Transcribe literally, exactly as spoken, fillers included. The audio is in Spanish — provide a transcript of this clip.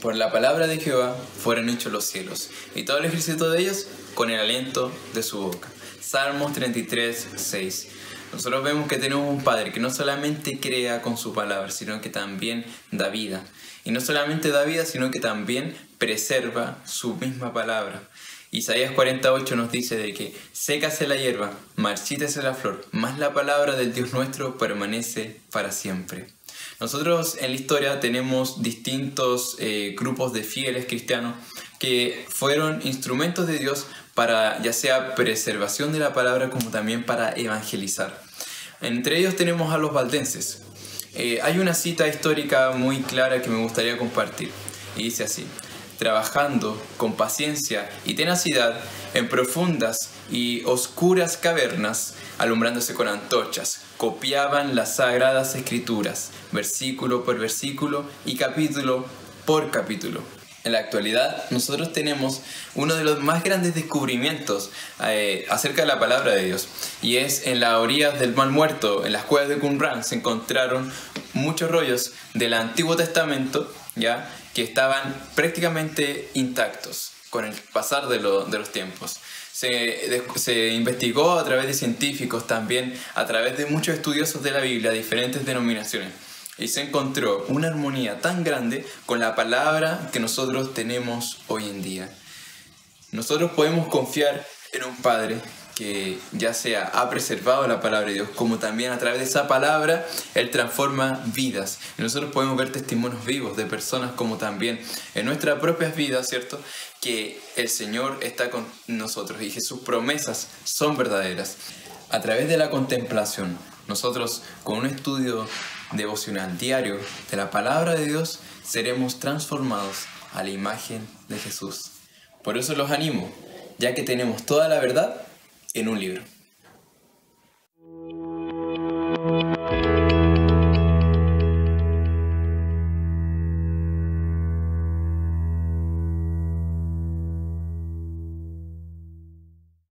Por la palabra de Jehová fueron hechos los cielos, y todo el ejército de ellos con el aliento de su boca. Salmos treinta y tres, seis. Nosotros vemos que tenemos un Padre que no solamente crea con su palabra, sino que también da vida. Y no solamente da vida, sino que también preserva su misma palabra. Isaías cuarenta y ocho nos dice de que sécase la hierba, marchítese la flor, mas la palabra del Dios nuestro permanece para siempre. Nosotros en la historia tenemos distintos eh, grupos de fieles cristianos que fueron instrumentos de Dios para ya sea preservación de la palabra como también para evangelizar. Entre ellos tenemos a los valdenses. Eh, hay una cita histórica muy clara que me gustaría compartir y dice así: trabajando con paciencia y tenacidad en profundas y oscuras cavernas, alumbrándose con antorchas, copiaban las sagradas escrituras, versículo por versículo y capítulo por capítulo. En la actualidad, nosotros tenemos uno de los más grandes descubrimientos eh, acerca de la palabra de Dios, y es en las orillas del Mar Muerto, en las cuevas de Qumran, se encontraron muchos rollos del Antiguo Testamento, ya que estaban prácticamente intactos con el pasar de, lo, de los tiempos. Se, de, se investigó a través de científicos, también a través de muchos estudiosos de la Biblia, diferentes denominaciones, y se encontró una armonía tan grande con la palabra que nosotros tenemos hoy en día. Nosotros podemos confiar en un Padre que ya sea ha preservado la palabra de Dios, como también a través de esa palabra Él transforma vidas. Y nosotros podemos ver testimonios vivos de personas como también en nuestras propias vidas, ¿cierto?, que el Señor está con nosotros y que sus promesas son verdaderas. A través de la contemplación, nosotros con un estudio devocional diario de la palabra de Dios seremos transformados a la imagen de Jesús. Por eso los animo, ya que tenemos toda la verdad en un libro.